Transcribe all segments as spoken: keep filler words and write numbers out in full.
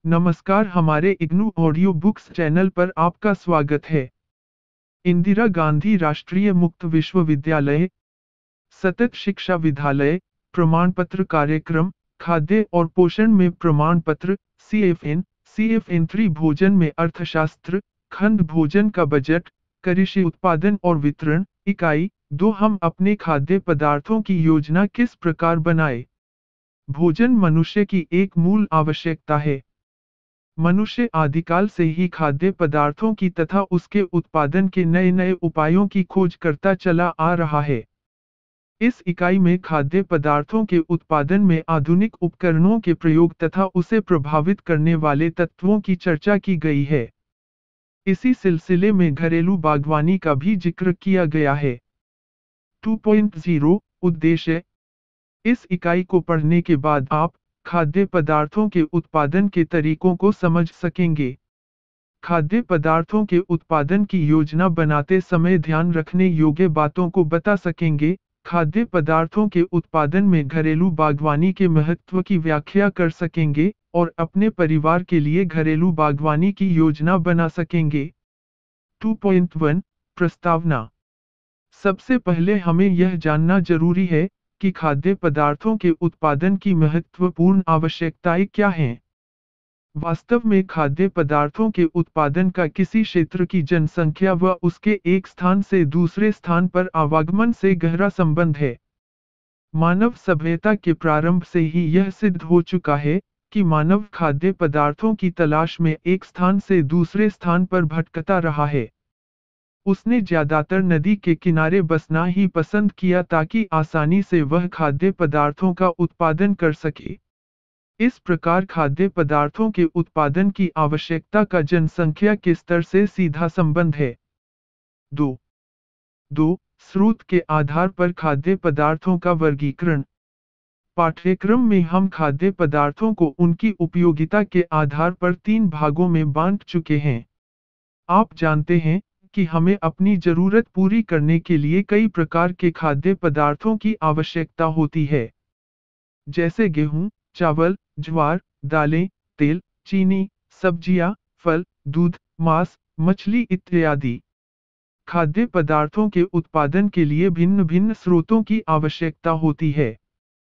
नमस्कार, हमारे IGNOU audio books channel पर आपका स्वागत है। इंदिरा गांधी राष्ट्रीय मुक्त विश्वविद्यालय, सतत शिक्षा विद्यालय, प्रमाण पत्र कार्यक्रम, खाद्य और पोषण में प्रमाण पत्र, C F N, C F N three भोजन में अर्थशास्त्र, खंड भोजन का बजट, कृषि उत्पादन और वितरण, इकाई दो हम अपने खाद्य पदार्थों की योजना किस प्रकार बनाए। भोजन मनुष्य की एक मूल आवश्यकता है। मनुष्य आदिकाल से ही खाद्य पदार्थों की तथा उसके उत्पादन के नए नए उपायों की खोज करता चला आ रहा है। इस इकाई में खाद्य पदार्थों के उत्पादन में आधुनिक उपकरणों के प्रयोग तथा उसे प्रभावित करने वाले तत्वों की चर्चा की गई है। इसी सिलसिले में घरेलू बागवानी का भी जिक्र किया गया है। टू पॉइंट ज़ीरो उद्देश्य। इस इकाई को पढ़ने के बाद आप खाद्य पदार्थों के उत्पादन के तरीकों को समझ सकेंगे। खाद्य पदार्थों के उत्पादन की योजना बनाते समय ध्यान रखने योग्य बातों को बता सकेंगे। खाद्य पदार्थों के उत्पादन में घरेलू बागवानी के महत्व की व्याख्या कर सकेंगे और अपने परिवार के लिए घरेलू बागवानी की योजना बना सकेंगे। टू पॉइंट वन प्रस्तावना। सबसे पहले हमें यह जानना जरूरी है कि खाद्य पदार्थों के उत्पादन की महत्वपूर्ण आवश्यकताएं क्या हैं। वास्तव में खाद्य पदार्थों के उत्पादन का किसी क्षेत्र की जनसंख्या व उसके एक स्थान से दूसरे स्थान पर आवागमन से गहरा संबंध है। मानव सभ्यता के प्रारंभ से ही यह सिद्ध हो चुका है कि मानव खाद्य पदार्थों की तलाश में एक स्थान से दूसरे स्थान पर भटकता रहा है। उसने ज्यादातर नदी के किनारे बसना ही पसंद किया ताकि आसानी से वह खाद्य पदार्थों का उत्पादन कर सके। इस प्रकार खाद्य पदार्थों के उत्पादन की आवश्यकता का जनसंख्या के स्तर से सीधा संबंध है। दो दो स्रोत के आधार पर खाद्य पदार्थों का वर्गीकरण। पाठ्यक्रम में हम खाद्य पदार्थों को उनकी उपयोगिता के आधार पर तीन भागों में बांट चुके हैं। आप जानते हैं कि हमें अपनी जरूरत पूरी करने के लिए कई प्रकार के खाद्य पदार्थों की आवश्यकता होती है, जैसे गेहूं, चावल, ज्वार, दालें, तेल, चीनी, सब्जियां, फल, दूध, मांस, मछली इत्यादि। खाद्य पदार्थों के उत्पादन के लिए भिन्न भिन्न स्रोतों की आवश्यकता होती है।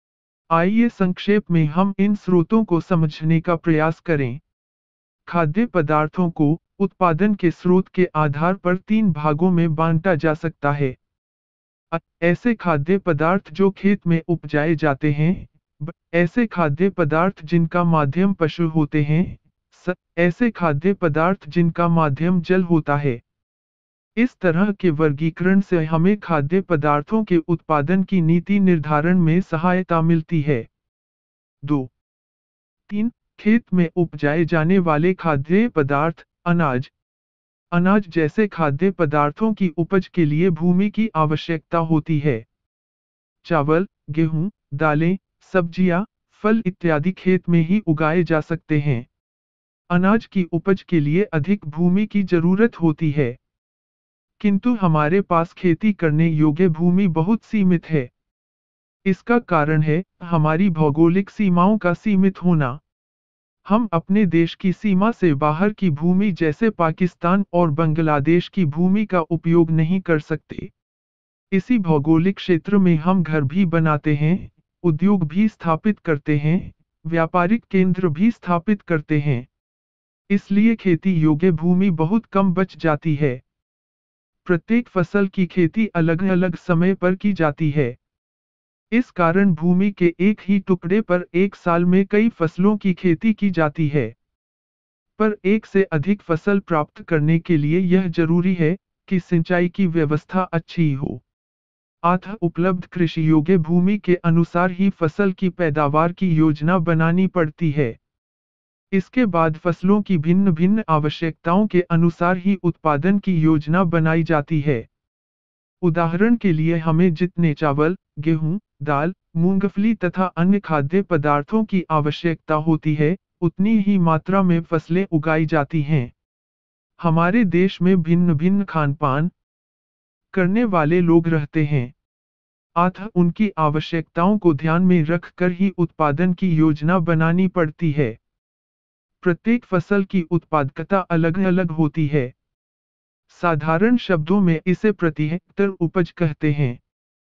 आइए संक्षेप में हम इन स्रोतों को समझने का प्रयास करें। खाद्य पदार्थों को उत्पादन के स्रोत के आधार पर तीन भागों में बांटा जा सकता है। अ, ऐसे खाद्य पदार्थ जो खेत में उपजाए जाते हैं। ब, ऐसे खाद्य पदार्थ जिनका माध्यम पशु होते हैं। स, ऐसे खाद्य पदार्थ जिनका माध्यम जल होता है। इस तरह के वर्गीकरण से हमें खाद्य पदार्थों के उत्पादन की नीति निर्धारण में सहायता मिलती है। दो तीन खेत में उपजाए जाने वाले खाद्य पदार्थ। अनाज। अनाज जैसे खाद्य पदार्थों की उपज के लिए भूमि की आवश्यकता होती है। चावल, गेहूं, दालें, सब्जियां, फल इत्यादि खेत में ही उगाए जा सकते हैं। अनाज की उपज के लिए अधिक भूमि की जरूरत होती है, किंतु हमारे पास खेती करने योग्य भूमि बहुत सीमित है। इसका कारण है हमारी भौगोलिक सीमाओं का सीमित होना। हम अपने देश की सीमा से बाहर की भूमि जैसे पाकिस्तान और बांग्लादेश की भूमि का उपयोग नहीं कर सकते। इसी भौगोलिक क्षेत्र में हम घर भी बनाते हैं, उद्योग भी स्थापित करते हैं, व्यापारिक केंद्र भी स्थापित करते हैं। इसलिए खेती योग्य भूमि बहुत कम बच जाती है। प्रत्येक फसल की खेती अलग अलग समय पर की जाती है। इस कारण भूमि के एक ही टुकड़े पर एक साल में कई फसलों की खेती की जाती है। पर एक से अधिक फसल प्राप्त करने के लिए यह जरूरी है कि सिंचाई की व्यवस्था अच्छी हो। अतः उपलब्ध कृषि योग्य भूमि के अनुसार ही फसल की पैदावार की योजना बनानी पड़ती है। इसके बाद फसलों की भिन्न भिन्न आवश्यकताओं के अनुसार ही उत्पादन की योजना बनाई जाती है। उदाहरण के लिए हमें जितने चावल, गेहूं, दाल, मूंगफली तथा अन्य खाद्य पदार्थों की आवश्यकता होती है, उतनी ही मात्रा में फसलें उगाई जाती हैं। हमारे देश में भिन्न भिन्न खान-पान करने वाले लोग रहते हैं। अतः उनकी आवश्यकताओं को ध्यान में रखकर ही उत्पादन की योजना बनानी पड़ती है। प्रत्येक फसल की उत्पादकता अलग-अलग होती है। साधारण शब्दों में इसे प्रति हेक्टर उपज कहते हैं।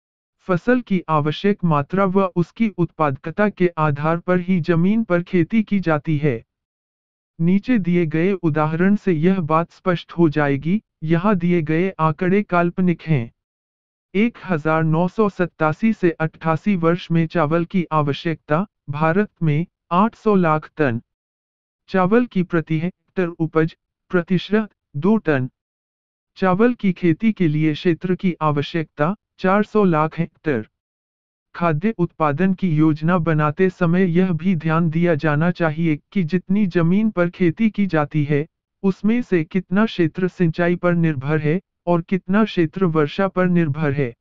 फसल की आवश्यक मात्रा व उसकी उत्पादकता के आधार पर ही जमीन पर खेती की जाती है। नीचे दिए गए उदाहरण से यह बात स्पष्ट हो जाएगी, यहाँ दिए गए आंकड़े काल्पनिक हैं। एक हज़ार नौ सौ सत्तासी से अट्ठासी वर्ष में चावल की आवश्यकता, भारत में आठ सौ लाख टन। चावल की प्रति हेक्टर उपज, प्रतिशत दो टन। चावल की खेती के लिए क्षेत्र की आवश्यकता, चार सौ लाख हेक्टर। खाद्य उत्पादन की योजना बनाते समय यह भी ध्यान दिया जाना चाहिए कि जितनी जमीन पर खेती की जाती है, उसमें से कितना क्षेत्र सिंचाई पर निर्भर है और कितना क्षेत्र वर्षा पर निर्भर है।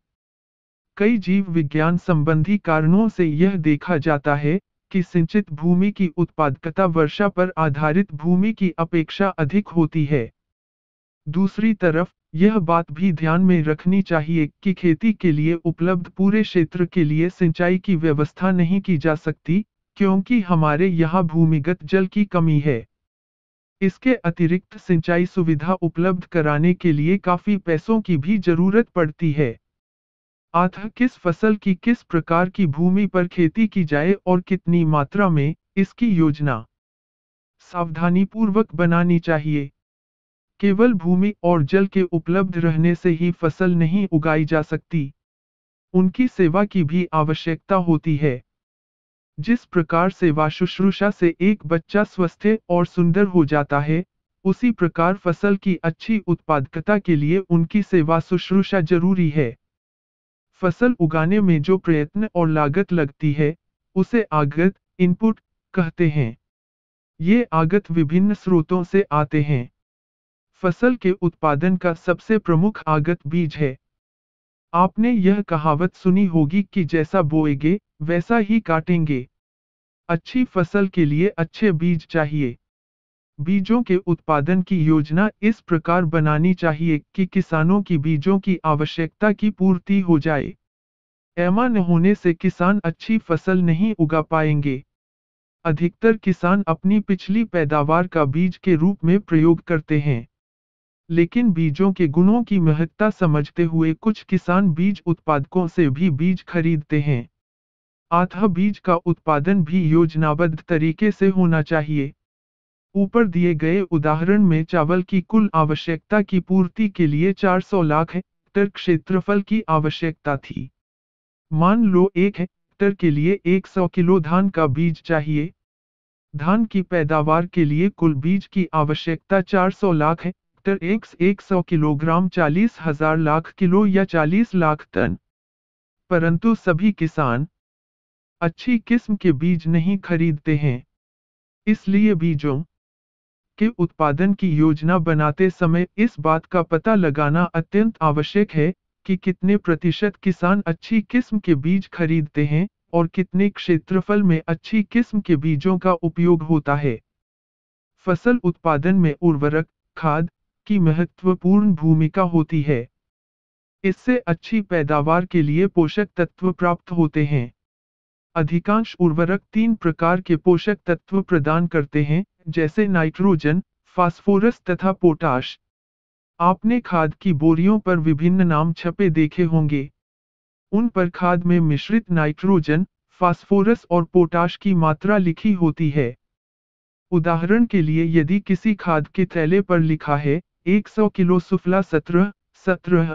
कई जीव विज्ञान संबंधी कारणों से यह देखा जाता है कि सिंचित भूमि की उत्पादकता वर्षा पर आधारित भूमि की अपेक्षा अधिक होती है। दूसरी तरफ, यह बात भी ध्यान में रखनी चाहिए कि खेती के लिए उपलब्ध पूरे क्षेत्र के लिए सिंचाई की व्यवस्था नहीं की जा सकती, क्योंकि हमारे यहाँ भूमिगत जल की कमी है। इसके अतिरिक्त सिंचाई सुविधा उपलब्ध कराने के लिए काफी पैसों की भी जरूरत पड़ती है। अतः किस फसल की किस प्रकार की भूमि पर खेती की जाए और कितनी मात्रा में, इसकी योजना सावधानीपूर्वक बनानी चाहिए। केवल भूमि और जल के उपलब्ध रहने से ही फसल नहीं उगाई जा सकती। उनकी सेवा की भी आवश्यकता होती है। जिस प्रकार सेवा शुश्रूषा से एक बच्चा स्वस्थ और सुंदर हो जाता है, उसी प्रकार फसल की अच्छी उत्पादकता के लिए उनकी सेवा शुश्रूषा जरूरी है। फसल उगाने में जो प्रयत्न और लागत लगती है, उसे आगत, इनपुट कहते हैं। ये आगत विभिन्न स्रोतों से आते हैं। फसल के उत्पादन का सबसे प्रमुख आगत बीज है। आपने यह कहावत सुनी होगी कि जैसा बोएंगे, वैसा ही काटेंगे। अच्छी फसल के लिए अच्छे बीज चाहिए। बीजों के उत्पादन की योजना इस प्रकार बनानी चाहिए कि किसानों की बीजों की आवश्यकता की पूर्ति हो जाए। ऐमा न होने से किसान अच्छी फसल नहीं उगा पाएंगे। अधिकतर किसान अपनी पिछली पैदावार का बीज के रूप में प्रयोग करते हैं। लेकिन बीजों के गुणों की महत्ता समझते हुए कुछ किसान बीज उत्पादकों से भी बीज खरीदते हैं। अतः बीज का उत्पादन भी योजनाबद्ध तरीके से होना चाहिए। ऊपर दिए गए उदाहरण में चावल की कुल आवश्यकता की पूर्ति के लिए चार सौ लाख हेक्टर क्षेत्रफल की आवश्यकता थी। मान लो एक हेक्टर के लिए सौ किलो धान का बीज चाहिए। धान की पैदावार के लिए कुल बीज की आवश्यकता चार सौ लाख हेक्टर एक सौ किलोग्राम चालीस हजार लाख किलो या चालीस लाख टन। परंतु सभी किसान अच्छी किस्म के बीज नहीं खरीदते हैं। इसलिए बीजों के उत्पादन की योजना बनाते समय इस बात का पता लगाना अत्यंत आवश्यक है कि कितने प्रतिशत किसान अच्छी किस्म के बीज खरीदते हैं और कितने क्षेत्रफल में अच्छी किस्म के बीजों का उपयोग होता है। फसल उत्पादन में उर्वरक, खाद की महत्वपूर्ण भूमिका होती है। इससे अच्छी पैदावार के लिए पोषक तत्व प्राप्त होते हैं। अधिकांश उर्वरक तीन प्रकार के पोषक तत्व प्रदान करते हैं, जैसे नाइट्रोजन, फास्फोरस तथा पोटाश। आपने खाद की बोरियों पर विभिन्न नाम छपे देखे होंगे। उन पर खाद में मिश्रित नाइट्रोजन, फास्फोरस और पोटाश की मात्रा लिखी होती है। उदाहरण के लिए यदि किसी खाद के थैले पर लिखा है सौ किलो सुफला सत्रह सत्रह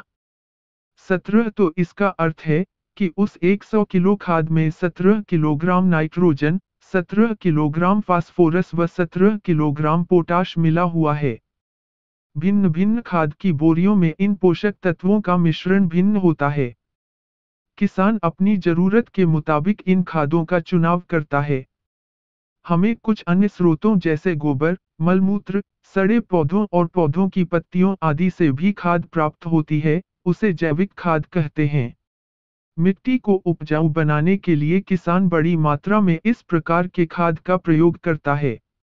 सत्रह तो इसका अर्थ है कि उस सौ किलो खाद में सत्रह किलोग्राम नाइट्रोजन, सत्रह किलोग्राम फास्फोरस व सत्रह किलोग्राम पोटाश मिला हुआ है। भिन्न भिन्न खाद की बोरियों में इन पोषक तत्वों का मिश्रण भिन्न होता है। किसान अपनी जरूरत के मुताबिक इन खादों का चुनाव करता है। हमें कुछ अन्य स्रोतों जैसे गोबर, मलमूत्र, सड़े पौधों और पौधों की पत्तियों आदि से भी खाद प्राप्त होती है, उसे जैविक खाद कहते हैं। मिट्टी को उपजाऊ बनाने के लिए किसान बड़ी मात्रा में इस प्रकार के खाद का प्रयोग करता है।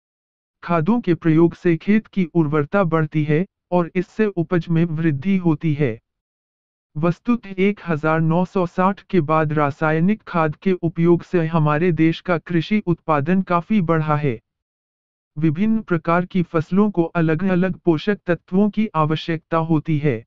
खादों के प्रयोग से खेत की उर्वरता बढ़ती है और इससे उपज में वृद्धि होती है। वस्तुतः एक हज़ार नौ सौ साठ के बाद रासायनिक खाद के उपयोग से हमारे देश का कृषि उत्पादन काफी बढ़ा है। विभिन्न प्रकार की फसलों को अलग अलग पोषक तत्वों की आवश्यकता होती है।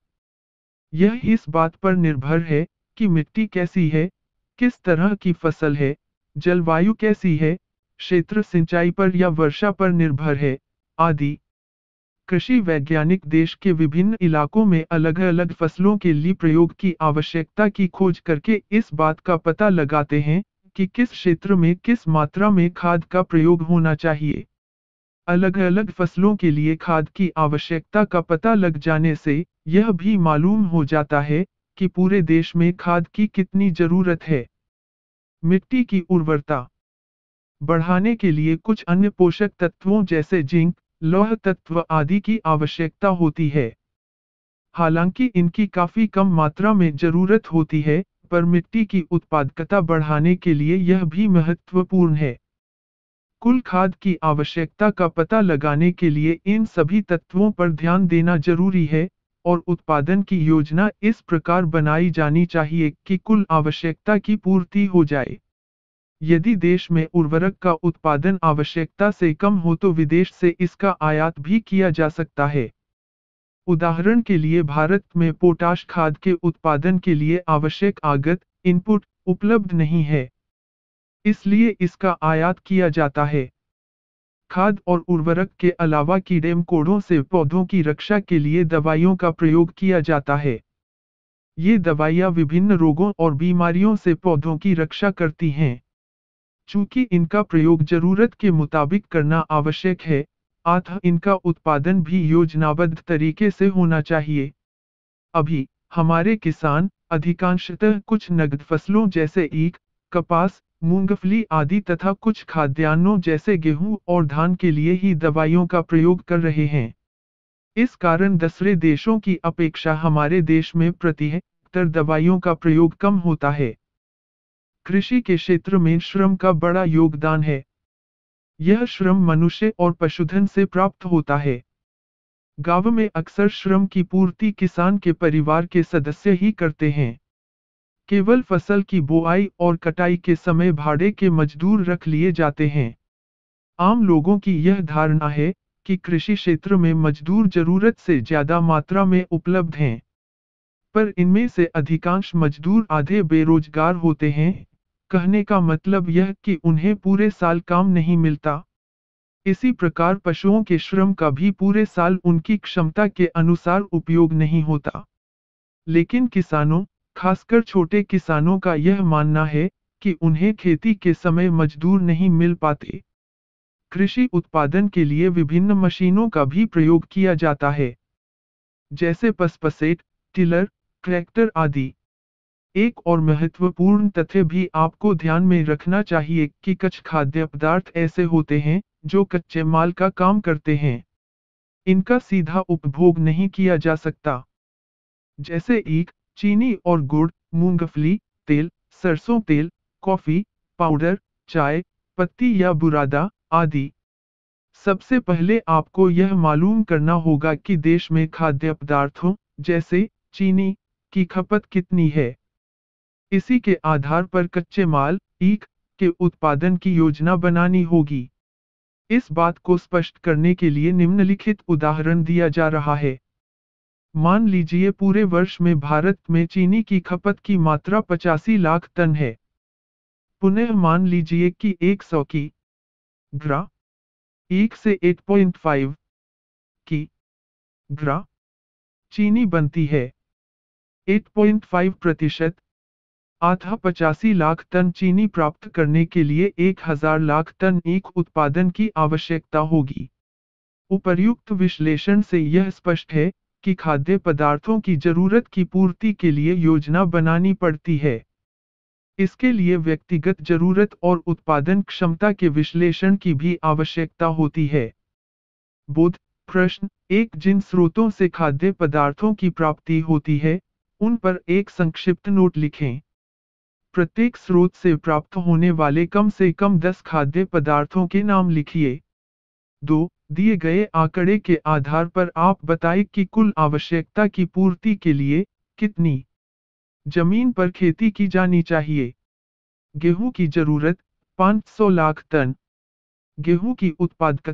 यह इस बात पर निर्भर है कि मिट्टी कैसी है, किस तरह की फसल है, जलवायु कैसी है, क्षेत्र सिंचाई पर या वर्षा पर निर्भर है, आदि। कृषि वैज्ञानिक देश के विभिन्न इलाकों में अलग अलग फसलों के लिए प्रयोग की आवश्यकता की खोज करके इस बात का पता लगाते हैं कि किस क्षेत्र में किस मात्रा में खाद का प्रयोग होना चाहिए। अलग अलग फसलों के लिए खाद की आवश्यकता का पता लग जाने से यह भी मालूम हो जाता है कि पूरे देश में खाद की कितनी जरूरत है। मिट्टी की उर्वरता बढ़ाने के लिए कुछ अन्य पोषक तत्वों जैसे जिंक, लौह तत्व आदि की आवश्यकता होती है। हालांकि इनकी काफी कम मात्रा में जरूरत होती है, पर मिट्टी की उत्पादकता बढ़ाने के लिए यह भी महत्वपूर्ण है। कुल खाद की आवश्यकता का पता लगाने के लिए इन सभी तत्वों पर ध्यान देना जरूरी है और उत्पादन की योजना इस प्रकार बनाई जानी चाहिए कि कुल आवश्यकता की पूर्ति हो जाए। यदि देश में उर्वरक का उत्पादन आवश्यकता से कम हो तो विदेश से इसका आयात भी किया जा सकता है। उदाहरण के लिए भारत में पोटाश खाद के उत्पादन के लिए आवश्यक आगत इनपुट उपलब्ध नहीं है, इसलिए इसका आयात किया जाता है। खाद और उर्वरक के अलावा कीड़े मकोड़ों से पौधों की रक्षा के लिए दवाइयों का प्रयोग किया जाता है। ये दवाइयाँ विभिन्न रोगों और बीमारियों से पौधों की रक्षा करती हैं। चूंकि इनका प्रयोग जरूरत के मुताबिक करना आवश्यक है, अतः इनका उत्पादन भी योजनाबद्ध तरीके से होना चाहिए। अभी हमारे किसान अधिकांशतः कुछ नगद फसलों जैसे ईख, कपास, मूंगफली आदि तथा कुछ खाद्यान्नों जैसे गेहूं और धान के लिए ही दवाइयों का प्रयोग कर रहे हैं। इस कारण दूसरे देशों की अपेक्षा हमारे देश में प्रति हेक्टेयर दवाइयों का प्रयोग कम होता है। कृषि के क्षेत्र में श्रम का बड़ा योगदान है। यह श्रम मनुष्य और पशुधन से प्राप्त होता है। गांव में अक्सर श्रम की पूर्ति किसान के परिवार के सदस्य ही करते हैं। केवल फसल की बुआई और कटाई के समय भाड़े के मजदूर रख लिए जाते हैं। आम लोगों की यह धारणा है कि कृषि क्षेत्र में मजदूर जरूरत से ज्यादा मात्रा में उपलब्ध हैं, पर इनमें से अधिकांश मजदूर आधे बेरोजगार होते हैं। कहने का मतलब यह कि उन्हें पूरे साल काम नहीं मिलता। इसी प्रकार पशुओं के श्रम का भी पूरे साल उनकी क्षमता के अनुसार उपयोग नहीं होता। लेकिन किसानों, खासकर छोटे किसानों का यह मानना है कि उन्हें खेती के समय मजदूर नहीं मिल पाते। कृषि उत्पादन के लिए विभिन्न मशीनों का भी प्रयोग किया जाता है, जैसे पसपसेट, टिलर, ट्रैक्टर आदि। एक और महत्वपूर्ण तथ्य भी आपको ध्यान में रखना चाहिए कि कुछ खाद्य पदार्थ ऐसे होते हैं जो कच्चे माल का काम करते हैं। इनका सीधा उपभोग नहीं किया जा सकता, जैसे ईख, चीनी और गुड़, मूंगफली, तेल, सरसों तेल, कॉफी पाउडर, चाय पत्ती या बुरादा आदि। सबसे पहले आपको यह मालूम करना होगा कि देश में खाद्य पदार्थों, जैसे चीनी, की खपत कितनी है। इसी के आधार पर कच्चे माल, ईख, के उत्पादन की योजना बनानी होगी। इस बात को स्पष्ट करने के लिए निम्नलिखित उदाहरण दिया जा रहा है। मान लीजिए पूरे वर्ष में भारत में चीनी की खपत की मात्रा पचासी लाख टन है। पुनः मान लीजिए कि सौ की ग्रा एक से आठ पॉइंट पाँच की ग्रा चीनी बनती है। आठ पॉइंट पाँच प्रतिशत अतः पचासी लाख टन चीनी प्राप्त करने के लिए एक हज़ार लाख टन ईख उत्पादन की आवश्यकता होगी। उपर्युक्त विश्लेषण से यह स्पष्ट है कि खाद्य पदार्थों की जरूरत की पूर्ति के लिए योजना बनानी पड़ती है। इसके लिए व्यक्तिगत जरूरत और उत्पादन क्षमता के विश्लेषण की भी आवश्यकता होती है। बोध प्रश्न एक, जिन स्रोतों से खाद्य पदार्थों की प्राप्ति होती है, उन पर एक संक्षिप्त नोट लिखें। प्रत्येक स्रोत से प्राप्त होने वाले कम से कम दस खाद्य पदार्थों के नाम लिखिए। दो, दिए गए आंकड़े के आधार पर आप बताएं कि कुल आवश्यकता की पूर्ति के लिए कितनी जमीन पर खेती की जानी चाहिए। गेहूं की जरूरत पाँच सौ लाख टन। गेहूं की उत्पादकता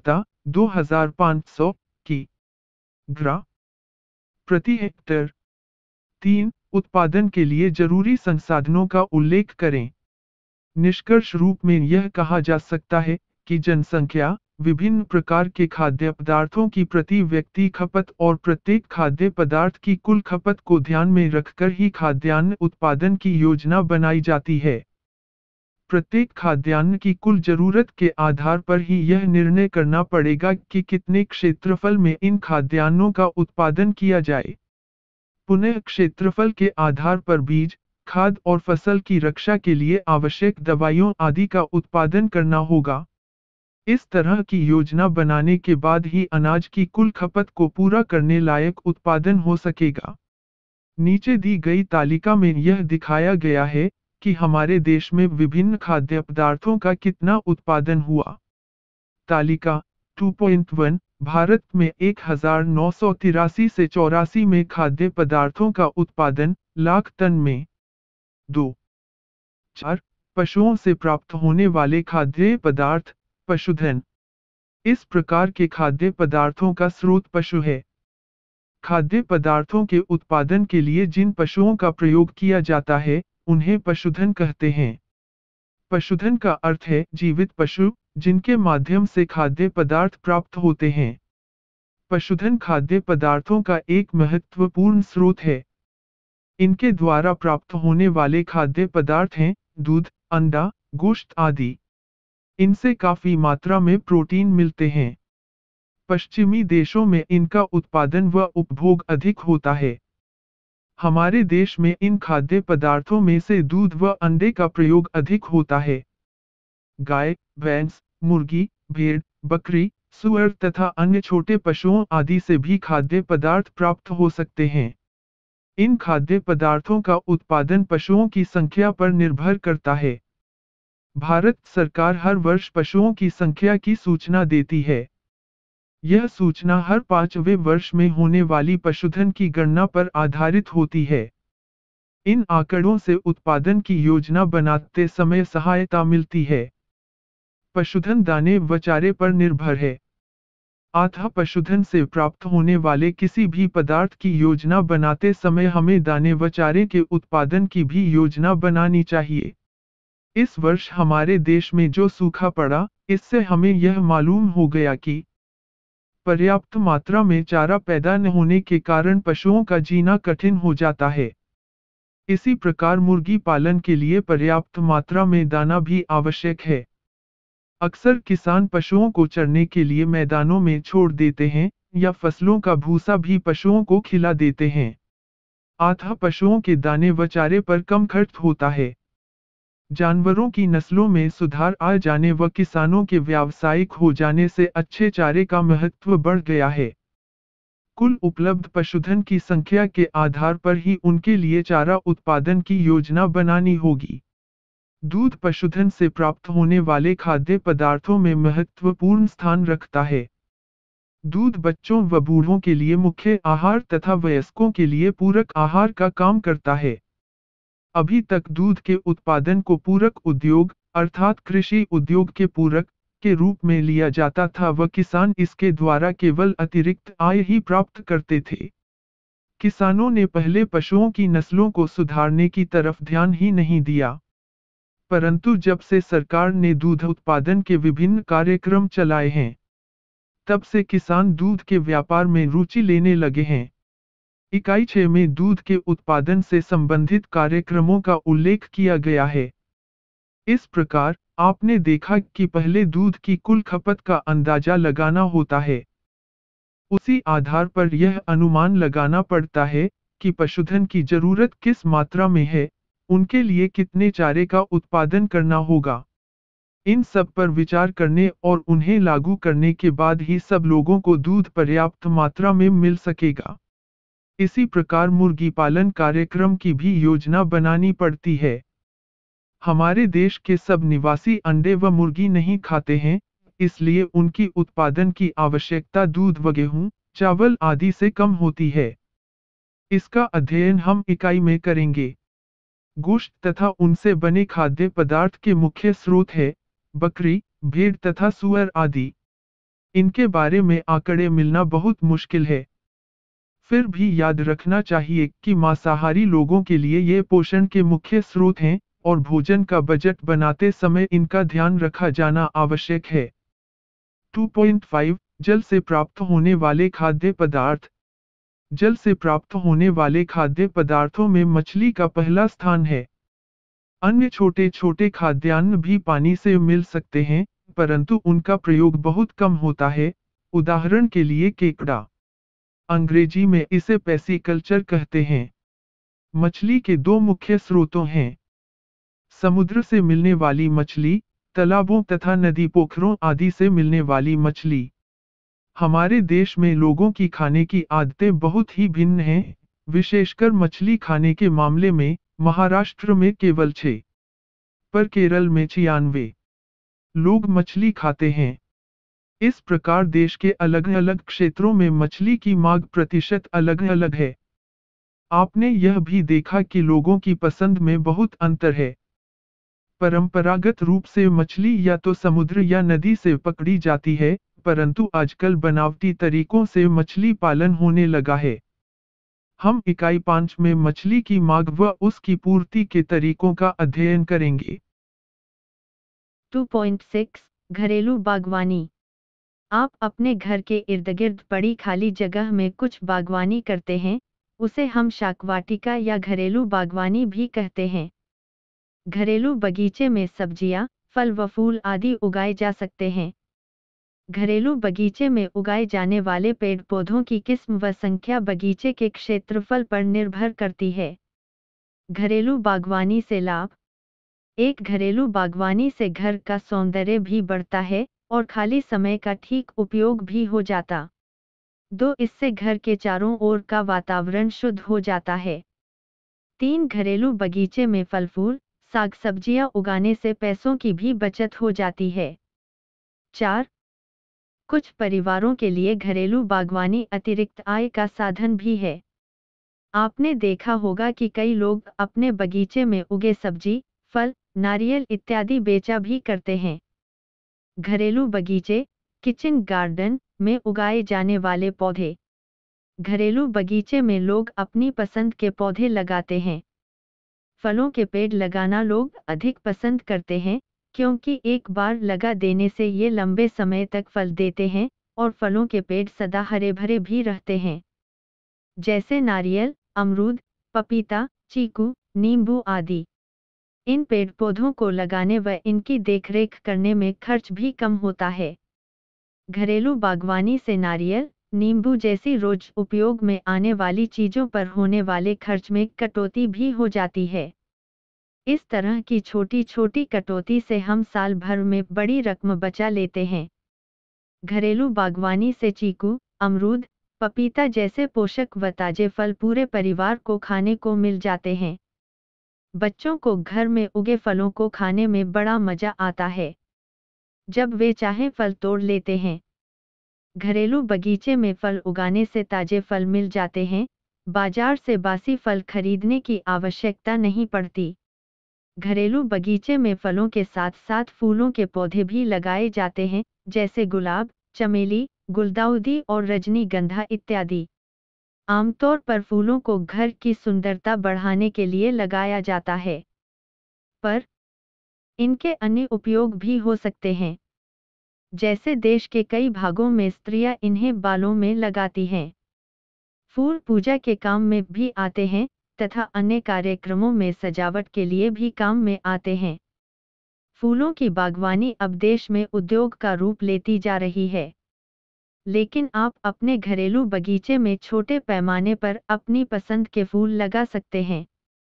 दो हजार पाँच सौ की ग्रा प्रति हेक्टेयर। तीन उत्पादन के लिए जरूरी संसाधनों का उल्लेख करें। निष्कर्ष रूप में यह कहा जा सकता है कि जनसंख्या, विभिन्न प्रकार के खाद्य पदार्थों की प्रति व्यक्ति खपत और प्रत्येक खाद्य पदार्थ की कुल खपत को ध्यान में रखकर ही खाद्यान्न उत्पादन की योजना बनाई जाती है। प्रत्येक खाद्यान्न की कुल जरूरत के आधार पर ही यह निर्णय करना पड़ेगा कि कितने क्षेत्रफल में इन खाद्यान्नों का उत्पादन किया जाए। पुनः क्षेत्रफल के आधार पर बीज, खाद और फसल की रक्षा के लिए आवश्यक दवाइयों आदि का उत्पादन करना होगा। इस तरह की योजना बनाने के बाद ही अनाज की कुल खपत को पूरा करने लायक उत्पादन हो सकेगा। नीचे दी गई तालिका में यह दिखाया गया है कि हमारे देश में विभिन्न खाद्य पदार्थों का कितना उत्पादन हुआ। तालिका दो पॉइंट एक भारत में एक हजार नौ सौ तिरासी से चौरासी में खाद्य पदार्थों का उत्पादन लाख टन में। दो चार पशुओं से प्राप्त होने वाले खाद्य पदार्थ पशुधन। इस प्रकार के खाद्य पदार्थों का स्रोत पशु है। खाद्य पदार्थों के उत्पादन के लिए जिन पशुओं का प्रयोग किया जाता है उन्हें पशुधन कहते हैं। पशुधन का अर्थ है जीवित पशु, जिनके माध्यम से खाद्य पदार्थ प्राप्त होते हैं। पशुधन खाद्य पदार्थों का एक महत्वपूर्ण स्रोत है। इनके द्वारा प्राप्त होने वाले खाद्य पदार्थ हैं दूध, अंडा, गोश्त आदि। इनसे काफी मात्रा में प्रोटीन मिलते हैं। पश्चिमी देशों में इनका उत्पादन व उपभोग अधिक होता है। हमारे देश में इन खाद्य पदार्थों में से दूध व अंडे का प्रयोग अधिक होता है। गाय, भैंस, मुर्गी, भेड़, बकरी, सूअर तथा अन्य छोटे पशुओं आदि से भी खाद्य पदार्थ प्राप्त हो सकते हैं। इन खाद्य पदार्थों का उत्पादन पशुओं की संख्या पर निर्भर करता है। भारत सरकार हर वर्ष पशुओं की संख्या की सूचना देती है। यह सूचना हर पांचवें वर्ष में होने वाली पशुधन की गणना पर आधारित होती है। इन आंकड़ों से उत्पादन की योजना बनाते समय सहायता मिलती है। पशुधन दाने व चारे पर निर्भर है। अतः पशुधन से प्राप्त होने वाले किसी भी पदार्थ की योजना बनाते समय हमें दाने व चारे के उत्पादन की भी योजना बनानी चाहिए। इस वर्ष हमारे देश में जो सूखा पड़ा, इससे हमें यह मालूम हो गया कि पर्याप्त मात्रा में चारा पैदा न होने के कारण पशुओं का जीना कठिन हो जाता है। इसी प्रकार मुर्गी पालन के लिए पर्याप्त मात्रा में दाना भी आवश्यक है। अक्सर किसान पशुओं को चरने के लिए मैदानों में छोड़ देते हैं या फसलों का भूसा भी पशुओं को खिला देते हैं। अतः पशुओं के दाने व चारे पर कम खर्च होता है। जानवरों की नस्लों में सुधार आ जाने व किसानों के व्यावसायिक हो जाने से अच्छे चारे का महत्व बढ़ गया है। कुल उपलब्ध पशुधन की संख्या के आधार पर ही उनके लिए चारा उत्पादन की योजना बनानी होगी। दूध पशुधन से प्राप्त होने वाले खाद्य पदार्थों में महत्वपूर्ण स्थान रखता है। दूध बच्चों व बूढ़ों के लिए मुख्य आहार तथा वयस्कों के लिए पूरक आहार का काम करता है। अभी तक दूध के उत्पादन को पूरक उद्योग अर्थात कृषि उद्योग के पूरक के रूप में लिया जाता था व किसान इसके द्वारा केवल अतिरिक्त आय ही प्राप्त करते थे। किसानों ने पहले पशुओं की नस्लों को सुधारने की तरफ ध्यान ही नहीं दिया। परंतु जब से सरकार ने दूध उत्पादन के विभिन्न कार्यक्रम चलाए हैं, तब से किसान दूध के व्यापार में रुचि लेने लगे हैं। इकाई छह में दूध के उत्पादन से संबंधित कार्यक्रमों का उल्लेख किया गया है। इस प्रकार आपने देखा कि पहले दूध की कुल खपत का अंदाजा लगाना होता है। उसी आधार पर यह अनुमान लगाना पड़ता है कि पशुधन की जरूरत किस मात्रा में है, उनके लिए कितने चारे का उत्पादन करना होगा। इन सब पर विचार करने और उन्हें लागू करने के बाद ही सब लोगों को दूध पर्याप्त मात्रा में मिल सकेगा। इसी प्रकार मुर्गी पालन कार्यक्रम की भी योजना बनानी पड़ती है। हमारे देश के सब निवासी अंडे व मुर्गी नहीं खाते हैं, इसलिए उनकी उत्पादन की आवश्यकता दूध व गेहूं, चावल आदि से कम होती है। इसका अध्ययन हम इकाई में करेंगे। गोश्त तथा उनसे बने खाद्य पदार्थ के मुख्य स्रोत है बकरी, भेड़ तथा सूअर आदि। इनके बारे में आंकड़े मिलना बहुत मुश्किल है। फिर भी याद रखना चाहिए कि मांसाहारी लोगों के लिए ये पोषण के मुख्य स्रोत हैं और भोजन का बजट बनाते समय इनका ध्यान रखा जाना आवश्यक है। टू पॉइंट फाइव जल से प्राप्त होने वाले खाद्य पदार्थ। जल से प्राप्त होने वाले खाद्य पदार्थों में मछली का पहला स्थान है। अन्य छोटे छोटे खाद्यान्न भी पानी से मिल सकते हैं, परंतु उनका प्रयोग बहुत कम होता है, उदाहरण के लिए केकड़ा। अंग्रेजी में इसे पेसिकल्चर कहते हैं। मछली के दो मुख्य स्रोतों हैं। समुद्र से मिलने वाली मछली, तालाबों तथा नदी पोखरों आदि से मिलने वाली मछली। हमारे देश में लोगों की खाने की आदतें बहुत ही भिन्न हैं, विशेषकर मछली खाने के मामले में। महाराष्ट्र में केवल छह पर केरल में छियानवे लोग मछली खाते हैं। इस प्रकार देश के अलग अलग क्षेत्रों में मछली की मांग प्रतिशत अलग अलग है। आपने यह भी देखा कि लोगों की पसंद में बहुत अंतर है। परंपरागत रूप से मछली या तो समुद्र या नदी से पकड़ी जाती है, परंतु आजकल बनावटी तरीकों से मछली पालन होने लगा है। हम इकाई पाँच में मछली की मांग व उसकी पूर्ति के तरीकों का अध्ययन करेंगे। टू पॉइंट सिक्स घरेलू बागवानी। आप अपने घर के इर्द गिर्द पड़ी खाली जगह में कुछ बागवानी करते हैं, उसे हम शाकवाटिका या घरेलू बागवानी भी कहते हैं। घरेलू बगीचे में सब्जियां, फल व फूल आदि उगाए जा सकते हैं। घरेलू बगीचे में उगाए जाने वाले पेड़ पौधों की किस्म व संख्या बगीचे के क्षेत्रफल पर निर्भर करती है। घरेलू बागवानी से लाभ। एक घरेलू बागवानी से घर का सौंदर्य भी बढ़ता है और खाली समय का ठीक उपयोग भी हो जाता। दो इससे घर के चारों ओर का वातावरण शुद्ध हो जाता है। तीन घरेलू बगीचे में फल फूल, साग सब्जियां उगाने से पैसों की भी बचत हो जाती है। चार कुछ परिवारों के लिए घरेलू बागवानी अतिरिक्त आय का साधन भी है। आपने देखा होगा कि कई लोग अपने बगीचे में उगे सब्जी, फल, नारियल इत्यादि बेचा भी करते हैं। घरेलू बगीचे, किचन गार्डन में उगाए जाने वाले पौधे। घरेलू बगीचे में लोग अपनी पसंद के पौधे लगाते हैं। फलों के पेड़ लगाना लोग अधिक पसंद करते हैं, क्योंकि एक बार लगा देने से ये लंबे समय तक फल देते हैं और फलों के पेड़ सदा हरे भरे भी रहते हैं। जैसे नारियल, अमरूद, पपीता, चीकू, नींबू आदि। इन पेड़ पौधों को लगाने व इनकी देखरेख करने में खर्च भी कम होता है। घरेलू बागवानी से नारियल, नींबू जैसी रोज उपयोग में आने वाली चीजों पर होने वाले खर्च में कटौती भी हो जाती है। इस तरह की छोटी छोटी कटौती से हम साल भर में बड़ी रकम बचा लेते हैं। घरेलू बागवानी से चीकू, अमरूद, पपीता जैसे पोषक व ताजे फल पूरे परिवार को खाने को मिल जाते हैं। बच्चों को घर में उगे फलों को खाने में बड़ा मजा आता है, जब वे चाहें फल तोड़ लेते हैं। घरेलू बगीचे में फल उगाने से ताजे फल मिल जाते हैं, बाजार से बासी फल खरीदने की आवश्यकता नहीं पड़ती। घरेलू बगीचे में फलों के साथ साथ फूलों के पौधे भी लगाए जाते हैं, जैसे गुलाब, चमेली, गुलदाउदी और रजनीगंधा इत्यादि। आमतौर पर फूलों को घर की सुंदरता बढ़ाने के लिए लगाया जाता है, पर इनके अन्य उपयोग भी हो सकते हैं। जैसे देश के कई भागों में स्त्रियां इन्हें बालों में लगाती हैं। फूल पूजा के काम में भी आते हैं तथा अन्य कार्यक्रमों में सजावट के लिए भी काम में आते हैं। फूलों की बागवानी अब देश में उद्योग का रूप लेती जा रही है। लेकिन आप अपने घरेलू बगीचे में छोटे पैमाने पर अपनी पसंद के फूल लगा सकते हैं।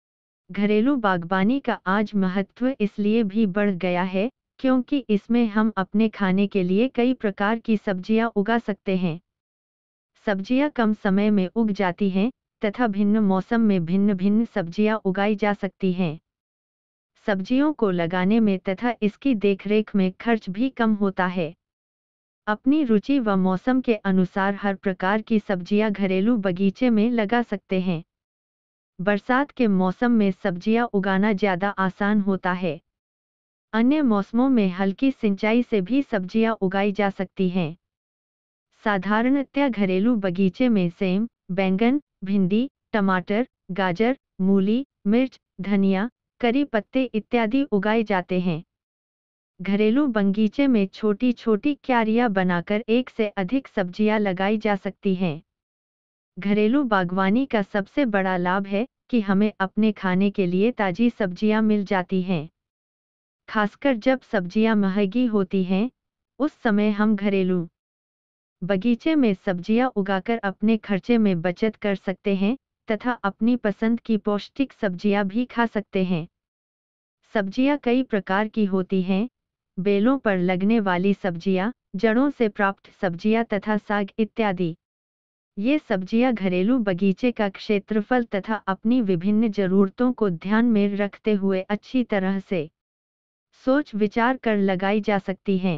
घरेलू बागवानी का आज महत्व इसलिए भी बढ़ गया है, क्योंकि इसमें हम अपने खाने के लिए कई प्रकार की सब्जियां उगा सकते हैं। सब्जियां कम समय में उग जाती हैं तथा भिन्न मौसम में भिन्न भिन्न सब्जियां उगाई जा सकती हैं। सब्जियों को लगाने में तथा इसकी देखरेख में खर्च भी कम होता है। अपनी रुचि व मौसम के अनुसार हर प्रकार की सब्जियां घरेलू बगीचे में लगा सकते हैं। बरसात के मौसम में सब्जियां उगाना ज़्यादा आसान होता है। अन्य मौसमों में हल्की सिंचाई से भी सब्जियां उगाई जा सकती हैं। साधारणतया घरेलू बगीचे में सेम, बैंगन, भिंडी, टमाटर, गाजर, मूली, मिर्च, धनिया, करी पत्ते इत्यादि उगाए जाते हैं। घरेलू बगीचे में छोटी छोटी क्यारियां बनाकर एक से अधिक सब्जियां लगाई जा सकती हैं। घरेलू बागवानी का सबसे बड़ा लाभ है कि हमें अपने खाने के लिए ताजी सब्जियां मिल जाती हैं। खासकर जब सब्जियां महंगी होती हैं, उस समय हम घरेलू बगीचे में सब्जियां उगाकर अपने खर्चे में बचत कर सकते हैं तथा अपनी पसंद की पौष्टिक सब्जियां भी खा सकते हैं। सब्जियां कई प्रकार की होती हैं, बेलों पर लगने वाली सब्जियां, जड़ों से प्राप्त सब्जियां तथा साग इत्यादि। ये सब्जियां घरेलू बगीचे का क्षेत्रफल तथा अपनी विभिन्न जरूरतों को ध्यान में रखते हुए अच्छी तरह से सोच विचार कर लगाई जा सकती हैं।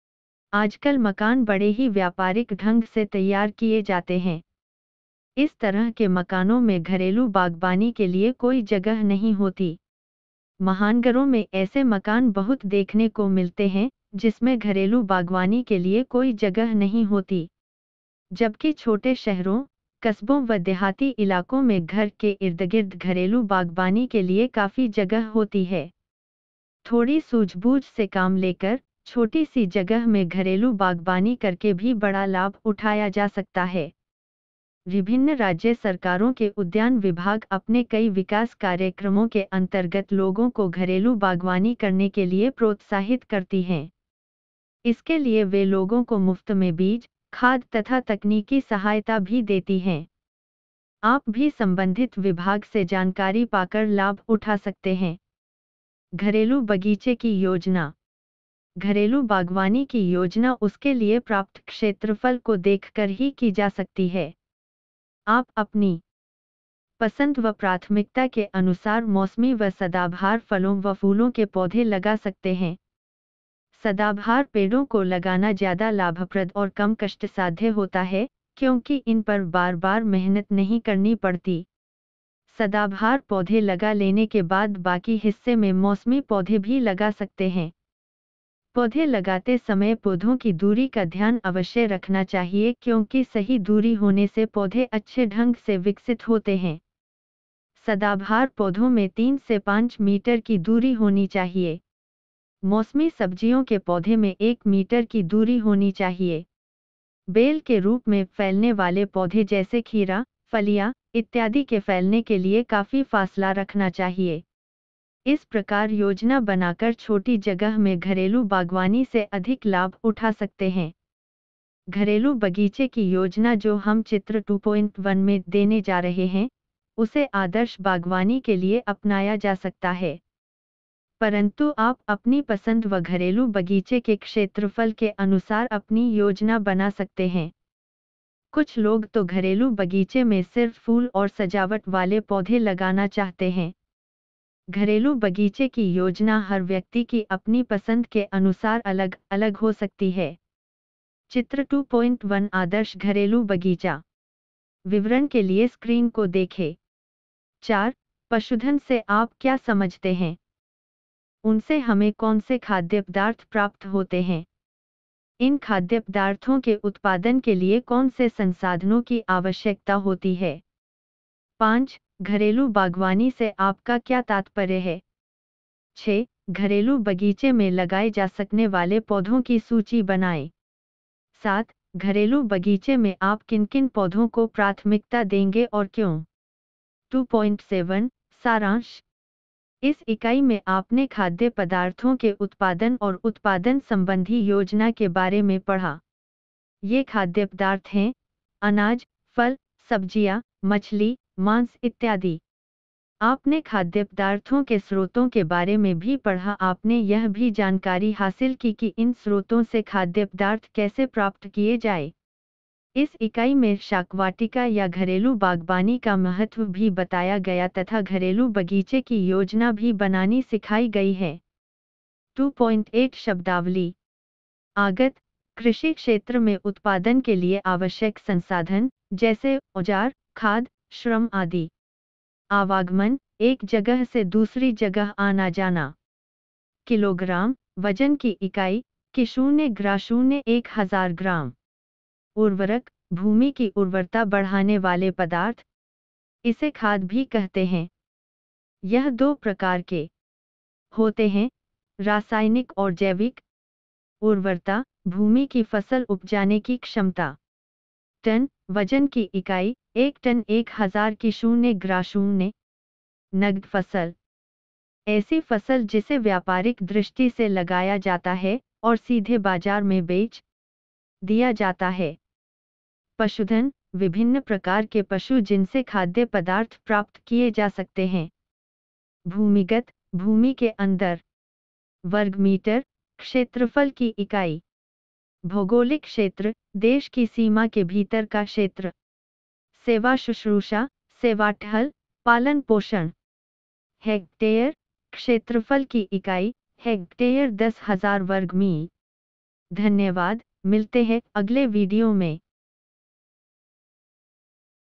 आजकल मकान बड़े ही व्यापारिक ढंग से तैयार किए जाते हैं। इस तरह के मकानों में घरेलू बागबानी के लिए कोई जगह नहीं होती। महानगरों में ऐसे मकान बहुत देखने को मिलते हैं जिसमें घरेलू बागवानी के लिए कोई जगह नहीं होती, जबकि छोटे शहरों, कस्बों व देहाती इलाकों में घर के इर्द-गिर्द घरेलू बागबानी के लिए काफी जगह होती है। थोड़ी सूझबूझ से काम लेकर छोटी सी जगह में घरेलू बागबानी करके भी बड़ा लाभ उठाया जा सकता है। विभिन्न राज्य सरकारों के उद्यान विभाग अपने कई विकास कार्यक्रमों के अंतर्गत लोगों को घरेलू बागवानी करने के लिए प्रोत्साहित करती हैं। इसके लिए वे लोगों को मुफ्त में बीज, खाद तथा तकनीकी सहायता भी देती हैं। आप भी संबंधित विभाग से जानकारी पाकर लाभ उठा सकते हैं। घरेलू बगीचे की योजना। घरेलू बागवानी की योजना उसके लिए प्राप्त क्षेत्रफल को देखकर ही की जा सकती है। आप अपनी पसंद व प्राथमिकता के अनुसार मौसमी व सदाबहार फलों व फूलों के पौधे लगा सकते हैं। सदाबहार पेड़ों को लगाना ज्यादा लाभप्रद और कम कष्टसाध्य होता है, क्योंकि इन पर बार बार मेहनत नहीं करनी पड़ती। सदाबहार पौधे लगा लेने के बाद बाकी हिस्से में मौसमी पौधे भी लगा सकते हैं। पौधे लगाते समय पौधों की दूरी का ध्यान अवश्य रखना चाहिए, क्योंकि सही दूरी होने से पौधे अच्छे ढंग से विकसित होते हैं। सदाबहार पौधों में तीन से पाँच मीटर की दूरी होनी चाहिए। मौसमी सब्जियों के पौधे में एक मीटर की दूरी होनी चाहिए। बेल के रूप में फैलने वाले पौधे जैसे खीरा, फलियां इत्यादि के फैलने के लिए काफी फासला रखना चाहिए। इस प्रकार योजना बनाकर छोटी जगह में घरेलू बागवानी से अधिक लाभ उठा सकते हैं। घरेलू बगीचे की योजना जो हम चित्र टू पॉइंट वन में देने जा रहे हैं, उसे आदर्श बागवानी के लिए अपनाया जा सकता है। परंतु आप अपनी पसंद व घरेलू बगीचे के क्षेत्रफल के अनुसार अपनी योजना बना सकते हैं। कुछ लोग तो घरेलू बगीचे में सिर्फ फूल और सजावट वाले पौधे लगाना चाहते हैं। घरेलू बगीचे की योजना हर व्यक्ति की अपनी पसंद के अनुसार अलग अलग हो सकती है। चित्र टू पॉइंट वन आदर्श घरेलू बगीचा। विवरण के लिए स्क्रीन को देखें। चार पशुधन से आप क्या समझते हैं? उनसे हमें कौन से खाद्य पदार्थ प्राप्त होते हैं? इन खाद्य पदार्थों के उत्पादन के लिए कौन से संसाधनों की आवश्यकता होती है? पाँच घरेलू बागवानी से आपका क्या तात्पर्य है? छह घरेलू बगीचे में लगाए जा सकने वाले पौधों की सूची बनाएं। सात घरेलू बगीचे में आप किन किन पौधों को प्राथमिकता देंगे और क्यों? टू पॉइंट सेवन सारांश। इस इकाई में आपने खाद्य पदार्थों के उत्पादन और उत्पादन संबंधी योजना के बारे में पढ़ा। ये खाद्य पदार्थ हैं अनाज, फल, सब्जियां, मछली, मांस इत्यादि। आपने खाद्य पदार्थों के स्रोतों के बारे में भी पढ़ा। आपने यह भी जानकारी हासिल की कि इन स्रोतों से खाद्य पदार्थ कैसे प्राप्त किए जाए। इस इकाई में शाकवाटिका या घरेलू बागबानी का महत्व भी बताया गया तथा घरेलू बगीचे की योजना भी बनानी सिखाई गई है। टू पॉइंट एट शब्दावली। आगत कृषि क्षेत्र में उत्पादन के लिए आवश्यक संसाधन जैसे औजार, खाद, श्रम आदि। आवागमन एक जगह से दूसरी जगह आना जाना। किलोग्राम वजन की इकाई कि शून्य ग्रा शून्य एक हजार ग्राम। उर्वरक, भूमि की उर्वरता बढ़ाने वाले पदार्थ, इसे खाद भी कहते हैं। यह दो प्रकार के होते हैं, रासायनिक और जैविक। उर्वरता, भूमि की फसल उपजाने की क्षमता। टन, वजन की इकाई, एक टन एक हजार की शून्य ग्रा शून्य। नगद फसल, ऐसी फसल जिसे व्यापारिक दृष्टि से लगाया जाता है और सीधे बाजार में बेच दिया जाता है। पशुधन, विभिन्न प्रकार के पशु जिनसे खाद्य पदार्थ प्राप्त किए जा सकते हैं। भूमिगत, भूमि के अंदर। वर्ग मीटर, क्षेत्रफल की इकाई। भौगोलिक क्षेत्र, देश की सीमा के भीतर का क्षेत्र। सेवा शुश्रूषा, सेवाटहल, पालन पोषण। हेक्टेयर, क्षेत्रफल की इकाई, हेक्टेयर दस हजार वर्ग मील। धन्यवाद, मिलते हैं अगले वीडियो में।